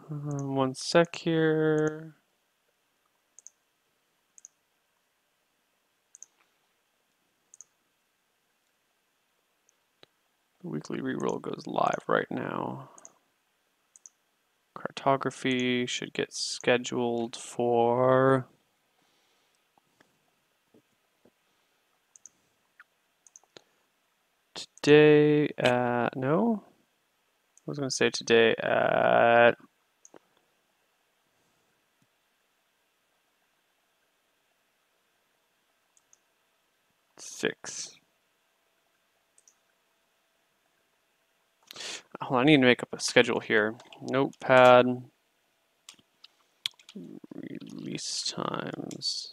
One sec here. The weekly reroll goes live right now. Cartography should get scheduled for today at, no? I was going to say today at 6. Hold on, I need to make up a schedule here. Notepad, release times,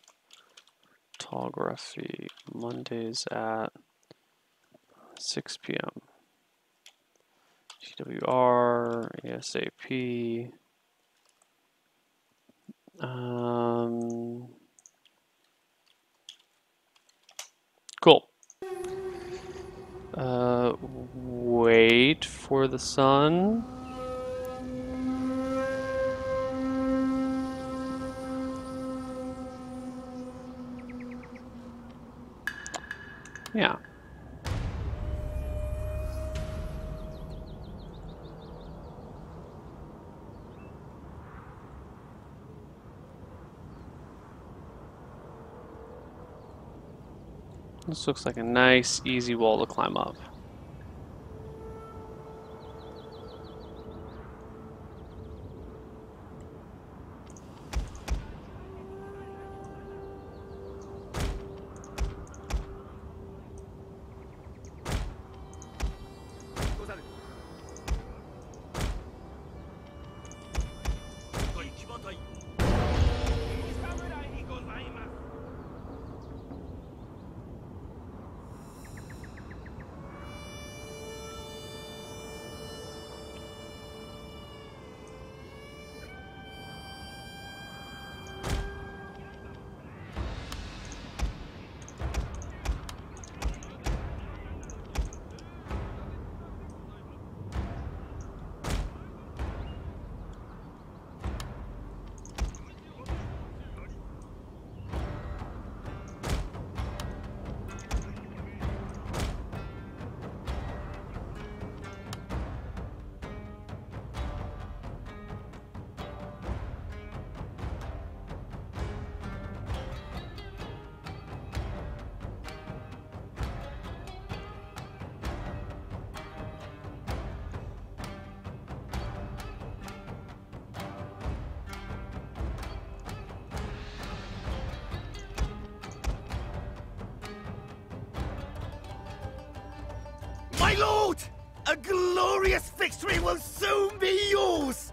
photography, Mondays at 6 p.m. GWR, ASAP. Cool. Wait for the sun. Yeah. This looks like a nice, easy wall to climb up. My lord! A glorious victory will soon be yours!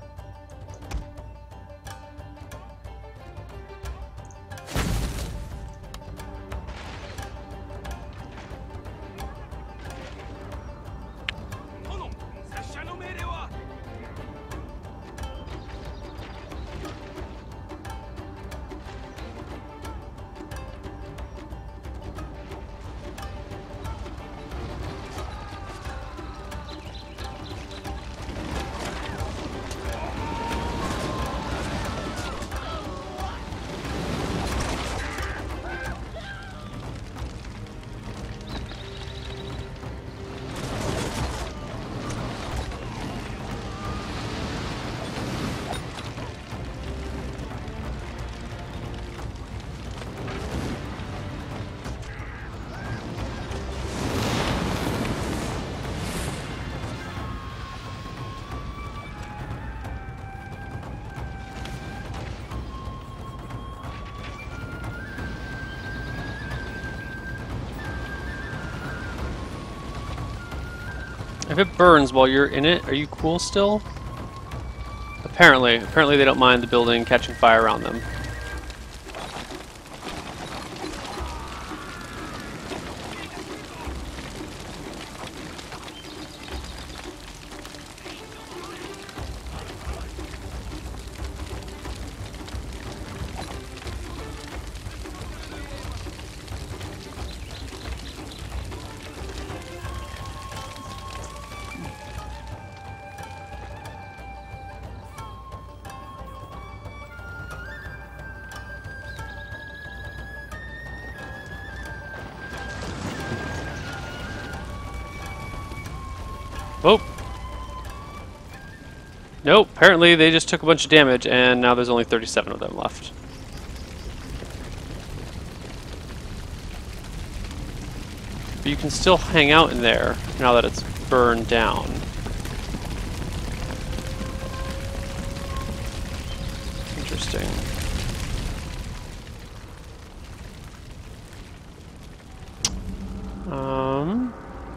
If it burns while you're in it, are you cool still? Apparently they don't mind the building catching fire around them. Oh! Nope, apparently they just took a bunch of damage and now there's only 37 of them left. But you can still hang out in there now that it's burned down. Interesting. Um...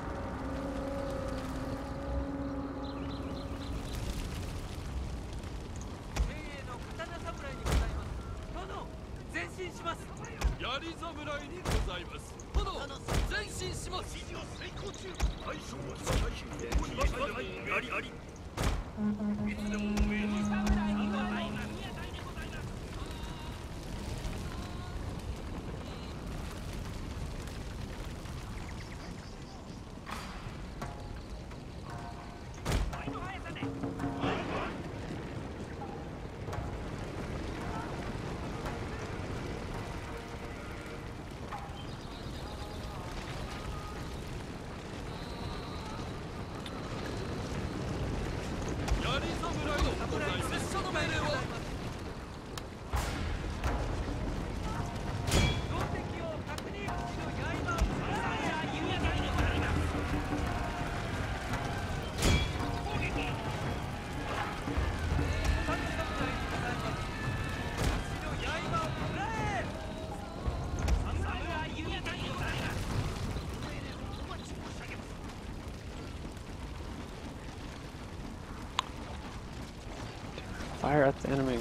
'Fire at the enemy.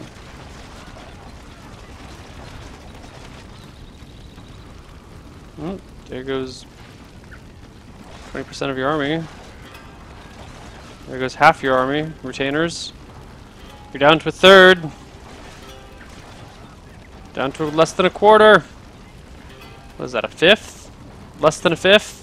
There goes 20% of your army. There goes half your army. Retainers. You're down to a third. Down to less than a quarter. What is that, a fifth? Less than a fifth?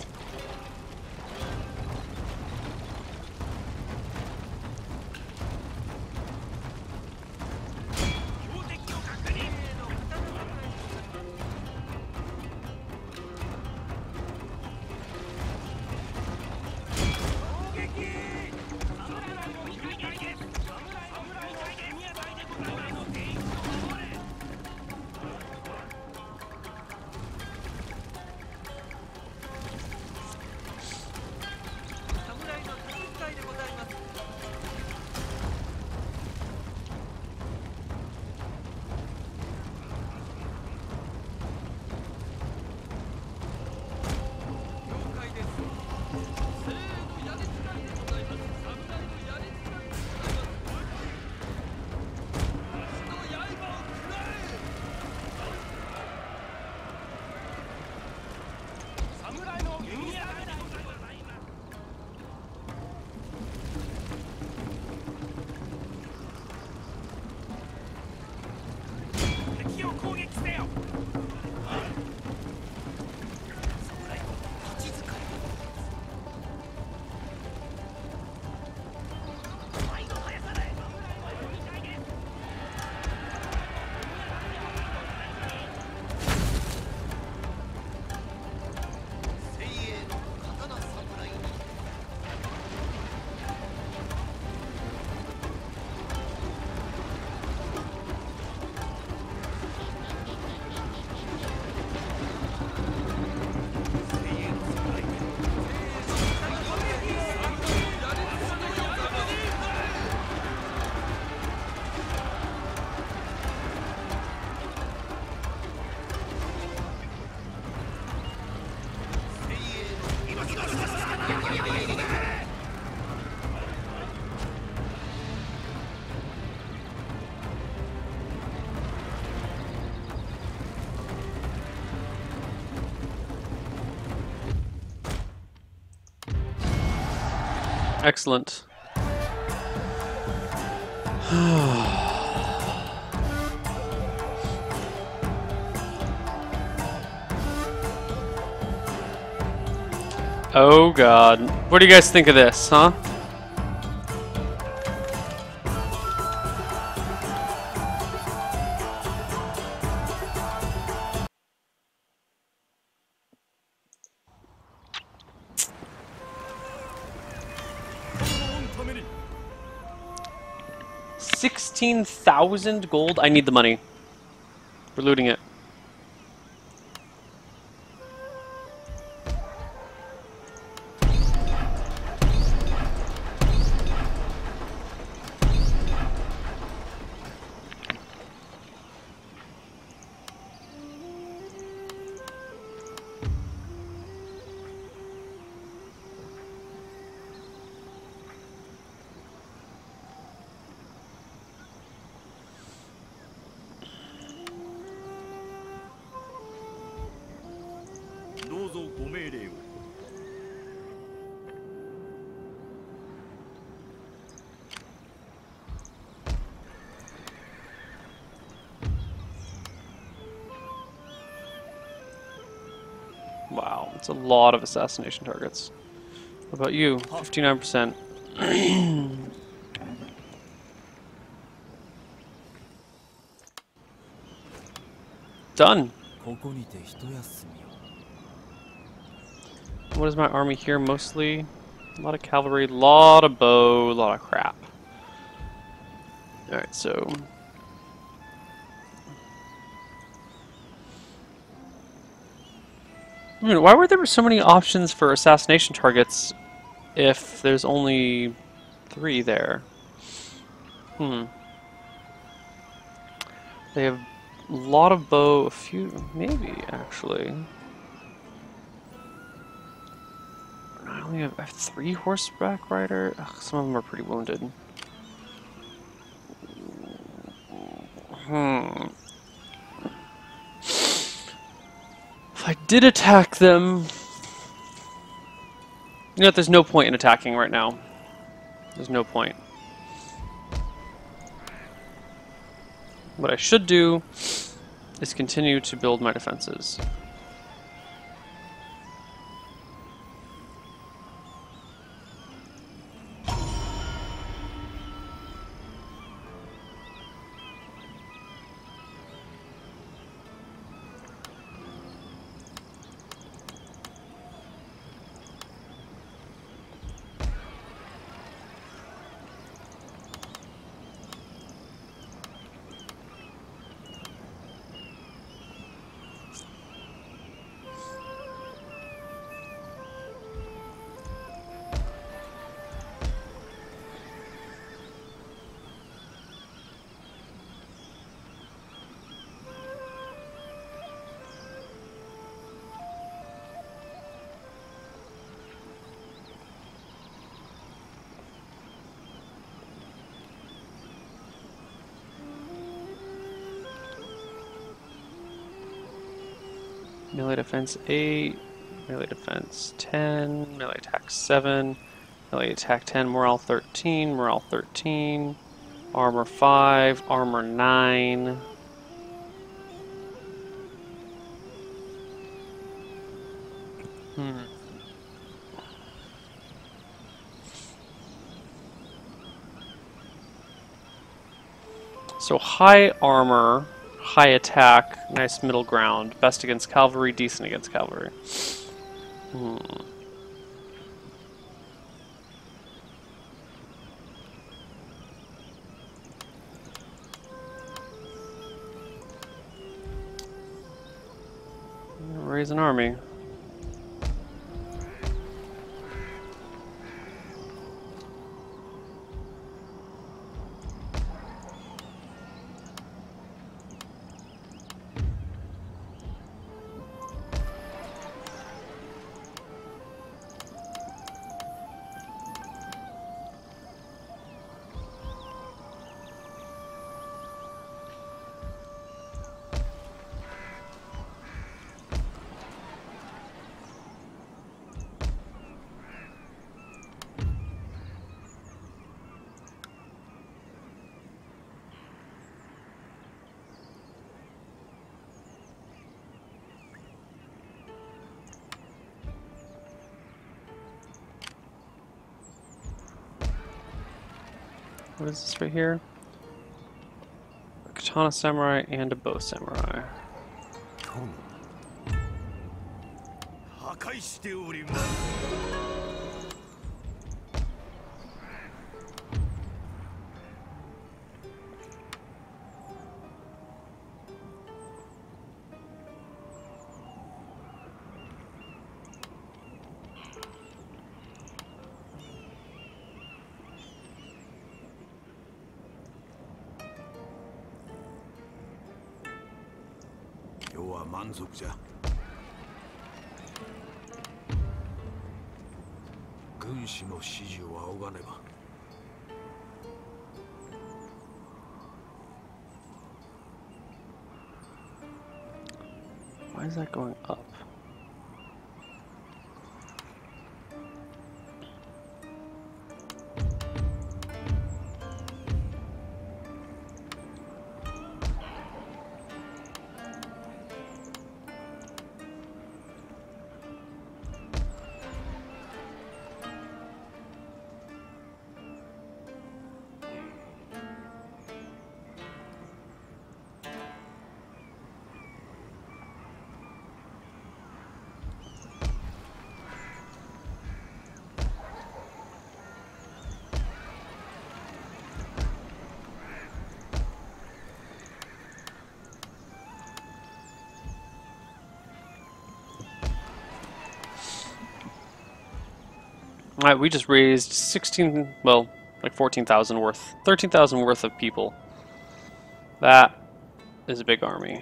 Excellent. Oh god. What do you guys think of this, huh? 16,000 gold? I need the money. We're looting it. Wow, it's a lot of assassination targets. What about you? 59%. Done. What is my army here? Mostly a lot of cavalry, a lot of bow, a lot of crap. Alright, so I mean, why were there so many options for assassination targets if there's only 3 there? They have a lot of bow, a few, maybe, actually. I only have 3 horseback rider. Ugh, some of them are pretty wounded. If I did attack them... You know what, there's no point in attacking right now. There's no point. What I should do is continue to build my defenses. Melee defense 8, melee defense 10, melee attack 7, melee attack 10, morale 13, morale 13, armor 5, armor 9. So high armor, high attack, nice middle ground, best against cavalry, decent against cavalry. Raise an army. What is this right here? A katana samurai and a bow samurai. 満足じゃ。軍師の指示を仰がねば。 Why is that going up? Alright, we just raised 16, well, like 14,000 worth, 13,000 worth of people. That is a big army.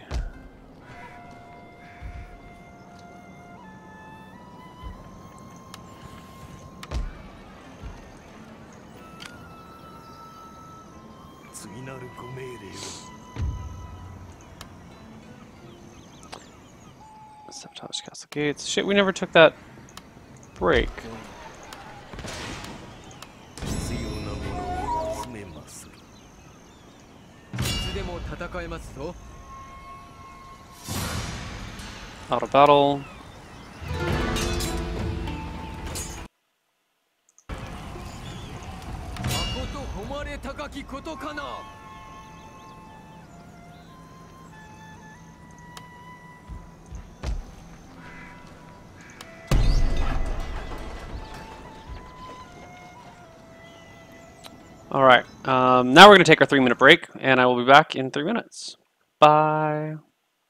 Sabotage castle gates. Shit, we never took that break. Out of battle. Alright, now we're going to take our 3-minute break, and I will be back in 3 minutes. Bye.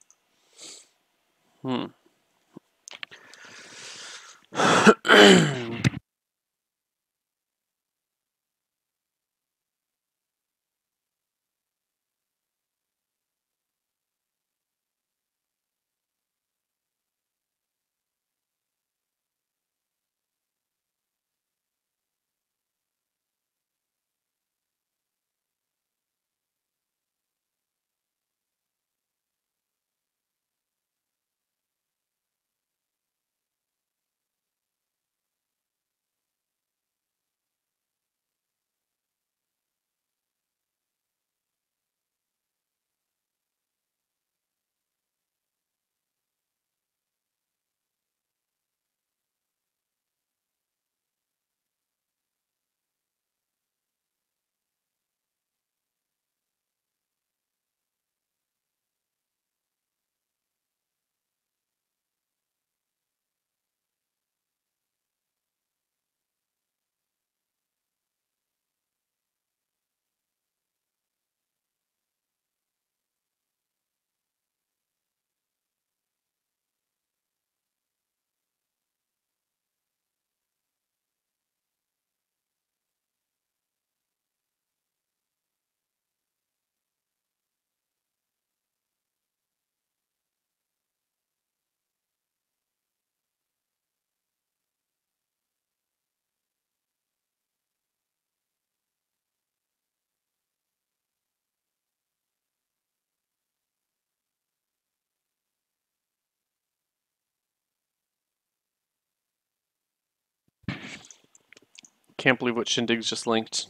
Can't believe what Shindig's just linked.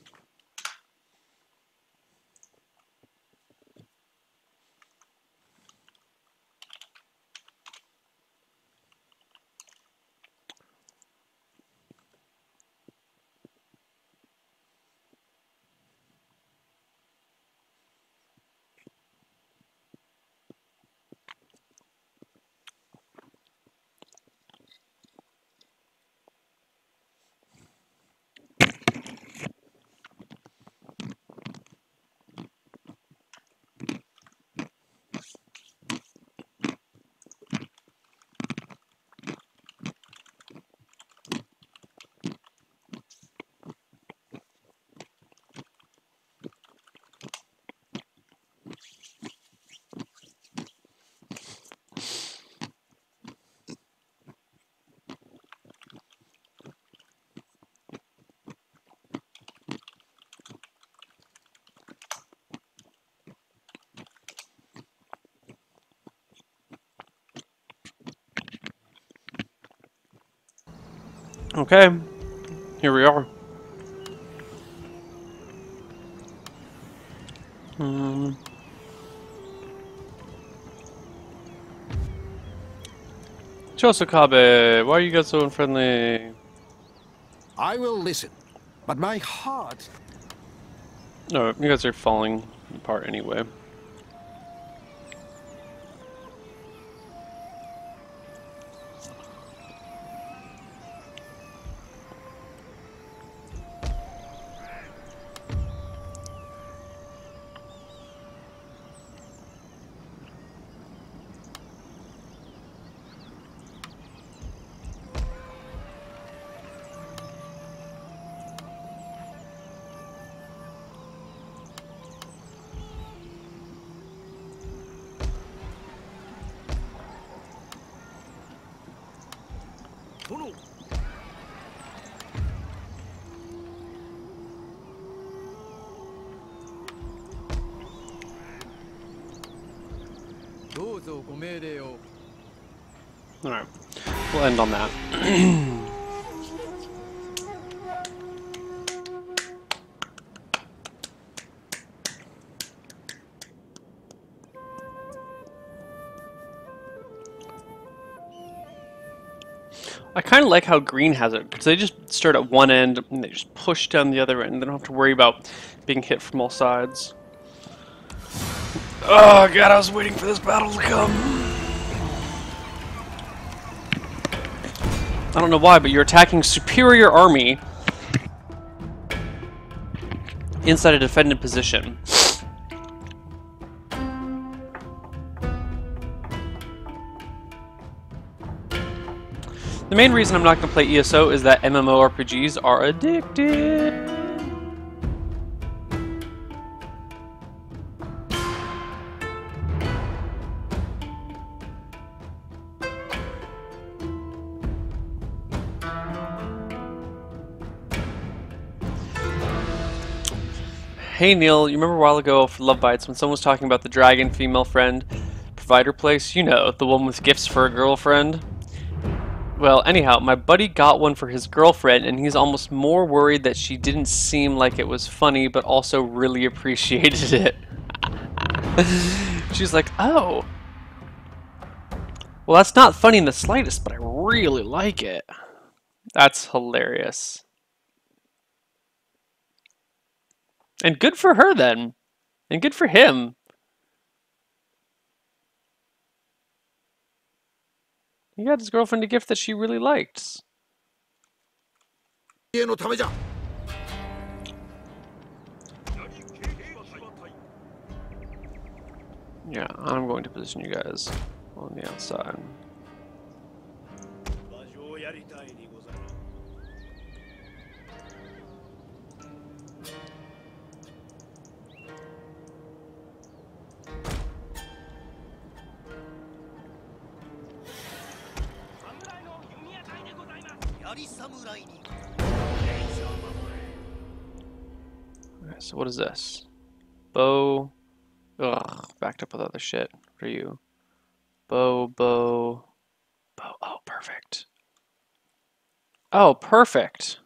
Okay, here we are. Chosokabe, why are you guys so unfriendly? I will listen, but my heart... No, you guys are falling apart anyway. Alright, we'll end on that. I kind of like how green has it, because they just start at one end and they just push down the other end. They don't have to worry about being hit from all sides. Oh god, I was waiting for this battle to come. I don't know why, but you're attacking superior army inside a defended position. The main reason I'm not going to play ESO is that MMORPGs are addictive. Hey Neil, you remember a while ago for Love Bites when someone was talking about the dragon female friend provider place? You know, the one with gifts for a girlfriend? Well, anyhow, my buddy got one for his girlfriend, and he's almost more worried that she didn't seem like it was funny, but also really appreciated it. She's like, oh. Well, that's not funny in the slightest, but I really like it. That's hilarious. And good for her, then. And good for him. He got his girlfriend a gift that she really liked. Yeah, I'm going to position you guys on the outside. Okay, so what is this? Bow. Ugh, backed up with other shit. What are you? Bow. Oh, perfect. Oh, perfect.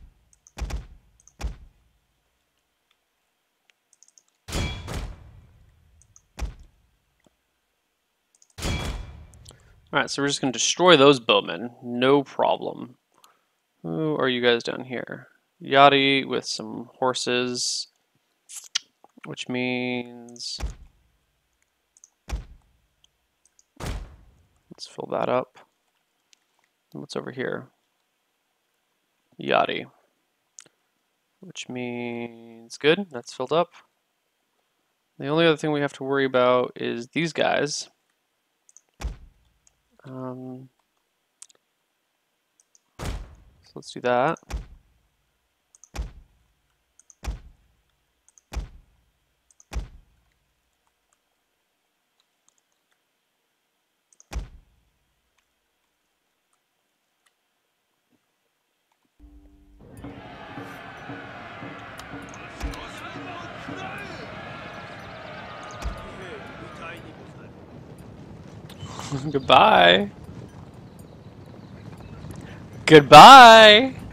Alright, so we're just going to destroy those bowmen. No problem. Who are you guys down here? Yachty with some horses, which means... Let's fill that up. What's over here? Yachty. Which means good, that's filled up. The only other thing we have to worry about is these guys. So let's do that. Goodbye. Goodbye!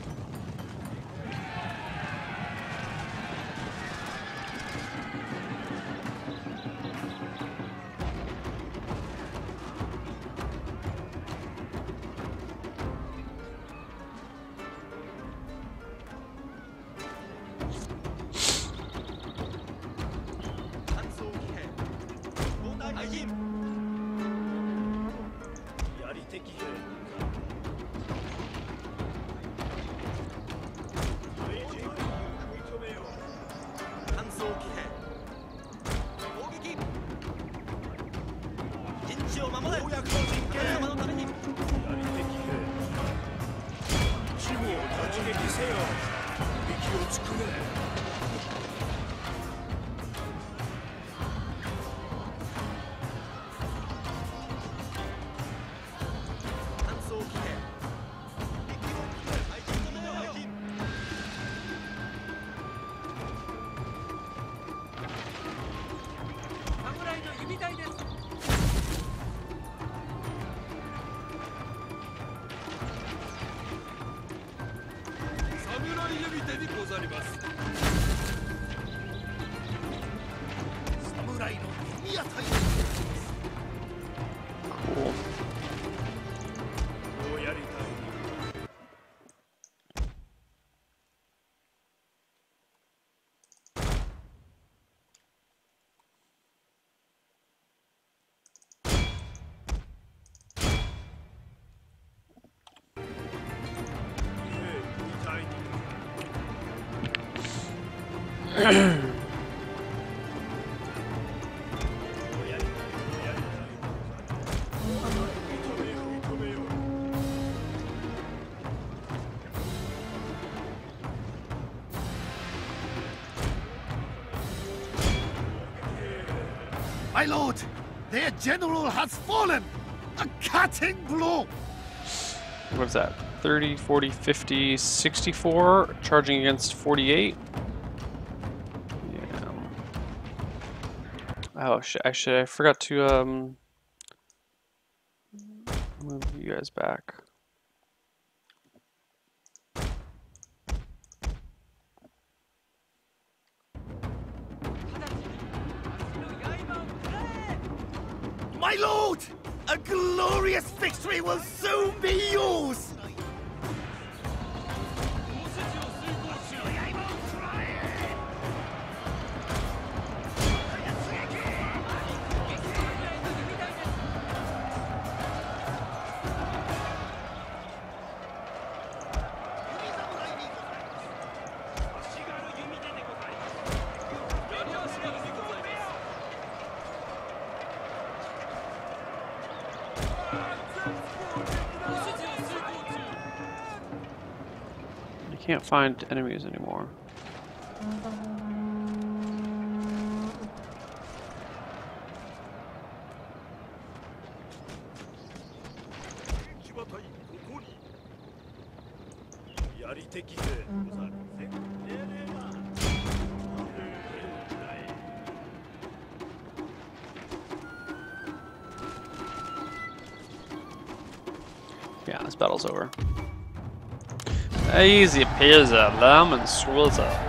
Cool. My lord, their general has fallen! A cutting blow! What's that? 30, 40, 50, 64, charging against 48. Yeah. Oh shit! I forgot to move you guys back. My lord! A glorious victory will soon be yours! Can't find enemies anymore. Yeah, this battle's over. Easy peasy, lemon squeezy.